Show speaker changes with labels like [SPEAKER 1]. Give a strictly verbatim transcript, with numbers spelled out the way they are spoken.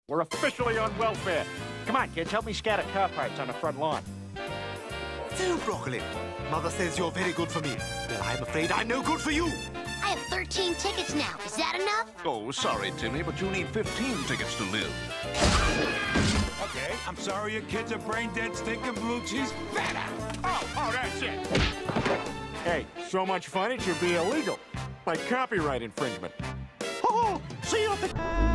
[SPEAKER 1] We're officially on welfare. Come on, kids, help me scatter car parts on the front lawn.
[SPEAKER 2] Phew, Broccoli. Mother says you're very good for me. Well, I'm afraid I'm no good for you.
[SPEAKER 3] I have thirteen tickets now. Is that enough?
[SPEAKER 4] Oh, sorry, Timmy, but you need fifteen tickets to live.
[SPEAKER 5] Okay, I'm sorry your kids are brain dead, stinking blue cheese. Better!
[SPEAKER 1] Oh, oh, that's it. Hey, so much fun it should be illegal. Like copyright infringement.
[SPEAKER 2] Oh, see you at the...